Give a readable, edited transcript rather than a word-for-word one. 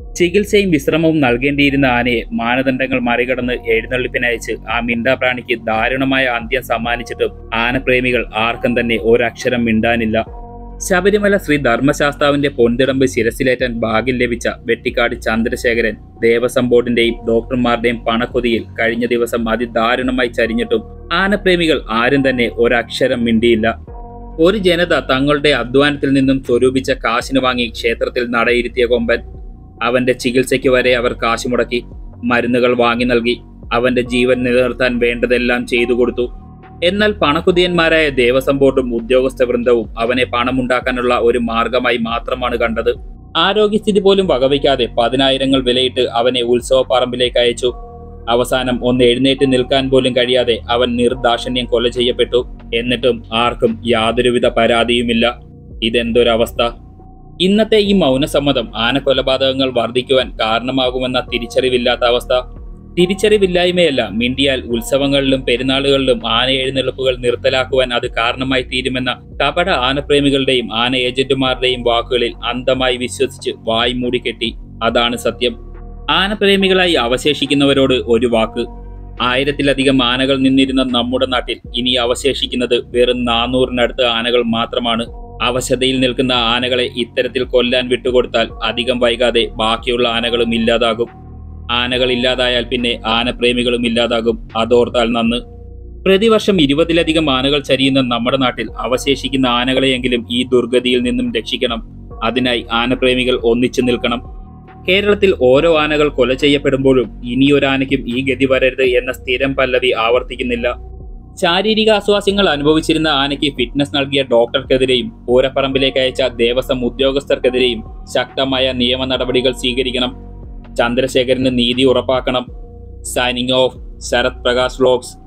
ചികിത്സയും വിശ്രമവും നൽകേണ്ടിയിരുന്ന ആനയെ മാനദണ്ഡങ്ങൾ മറികടന്ന് എഴുന്നള്ളിപ്പിനയച്ച് ആ മിണ്ടാപ്രാണിക്ക് ദാരുണമായ അന്ത്യം സമ്മാനിച്ചിട്ടും ആനപ്രേമികൾ ആർക്കും തന്നെ ഒരക്ഷരം മിണ്ടാനില്ല. ശബരിമല ശ്രീ ധർമ്മശാസ്താവിന്റെ പൊൻതിടമ്പ് ശിരസിലേറ്റാൻ ഭാഗ്യം ലഭിച്ച വെട്ടിക്കാട് ചന്ദ്രശേഖരൻ ദേവസ്വം ബോർഡിന്റെയും ഡോക്ടർമാരുടെയും പണക്കൊതിയിൽ കഴിഞ്ഞ ദിവസം അതിദാരുണമായി ചരിഞ്ഞിട്ടും ആനപ്രേമികൾ ആരും തന്നെ ഒരക്ഷരം മിണ്ടിയില്ല. ഒരു ജനത തങ്ങളുടെ അധ്വാനത്തിൽ നിന്നും സ്വരൂപിച്ച കാശിന് വാങ്ങി ക്ഷേത്രത്തിൽ നടയിരുത്തിയ കൊമ്പൻ. അവന്റെ ചികിത്സയ്ക്ക് വരെ അവർ കാശ് മുടക്കി, മരുന്നുകൾ വാങ്ങി നൽകി, അവന്റെ ജീവൻ നിലനിർത്താൻ വേണ്ടതെല്ലാം ചെയ്തു കൊടുത്തു. എന്നാൽ പണക്കുതിയന്മാരായ ദേവസ്വം ബോർഡും ഉദ്യോഗസ്ഥ വൃന്ദവും അവനെ പണമുണ്ടാക്കാനുള്ള ഒരു മാർഗമായി മാത്രമാണ് കണ്ടത്. ആരോഗ്യസ്ഥിതി പോലും വകവയ്ക്കാതെ 10,000 വിലയിട്ട് അവനെ ഉത്സവപ്പറമ്പിലേക്ക് അയച്ചു. അവസാനം ഒന്ന് എഴുന്നേറ്റ് നിൽക്കാൻ പോലും കഴിയാതെ അവൻ നിർദാക്ഷിണ്യം കൊല ചെയ്യപ്പെട്ടു. എന്നിട്ടും ആർക്കും യാതൊരുവിധ പരാതിയുമില്ല. ഇതെന്തൊരവസ്ഥ! ഇന്നത്തെ ഈ മൗനസമ്മതം ആനക്കൊലപാതകങ്ങൾ വർദ്ധിക്കുവാൻ കാരണമാകുമെന്ന തിരിച്ചറിവില്ലാത്ത അവസ്ഥ. തിരിച്ചറിവില്ലായ്മയല്ല, മിണ്ടിയാൽ ഉത്സവങ്ങളിലും പെരുന്നാളുകളിലും ആന എഴുന്നള്ളിപ്പുകൾ നിർത്തലാക്കുവാൻ അത് കാരണമായി തീരുമെന്ന കപട ആനപ്രേമികളുടെയും ആന ഏജന്റുമാരുടെയും വാക്കുകളിൽ അന്ധമായി വിശ്വസിച്ച് വായ് മൂടിക്കെട്ടി. അതാണ് സത്യം. ആനപ്രേമികളായി അവശേഷിക്കുന്നവരോട് ഒരു വാക്ക്: 1000-ലധികം ആനകൾ നിന്നിരുന്ന നമ്മുടെ നാട്ടിൽ ഇനി അവശേഷിക്കുന്നത് വെറും 400-നടുത്ത് ആനകൾ മാത്രമാണ്. അവശതയിൽ നിൽക്കുന്ന ആനകളെ ഇത്തരത്തിൽ കൊല്ലാൻ വിട്ടുകൊടുത്താൽ അധികം വൈകാതെ ബാക്കിയുള്ള ആനകളും ഇല്ലാതാകും. ആനകൾ ഇല്ലാതായാൽ പിന്നെ ആനപ്രേമികളും ഇല്ലാതാകും. അതോർത്താൽ നന്ന്. പ്രതിവർഷം 20-ലധികം ആനകൾ ചരിയുന്ന നമ്മുടെ നാട്ടിൽ അവശേഷിക്കുന്ന ആനകളെയെങ്കിലും ഈ ദുർഗതിയിൽ നിന്നും രക്ഷിക്കണം. അതിനായി ആനപ്രേമികൾ ഒന്നിച്ചു നിൽക്കണം. കേരളത്തിൽ ഓരോ ആനകൾ കൊല ചെയ്യപ്പെടുമ്പോഴും ഇനിയൊരാനയ്ക്കും ഈ ഗതി വരരുത് എന്ന സ്ഥിരം പല്ലവി ആവർത്തിക്കുന്നില്ല. ശാരീരിക അസ്വാസ്യങ്ങൾ അനുഭവിച്ചിരുന്ന ആനയ്ക്ക് ഫിറ്റ്നസ് നൽകിയ ഡോക്ടർക്കെതിരെയും പൂരപ്പറമ്പിലേക്ക് അയച്ച ദേവസ്വം ഉദ്യോഗസ്ഥർക്കെതിരെയും ശക്തമായ നിയമ നടപടികൾ സ്വീകരിക്കണം. ചന്ദ്രശേഖരന് നീതി ഉറപ്പാക്കണം. Signing off, Sarath Prakash vlogs.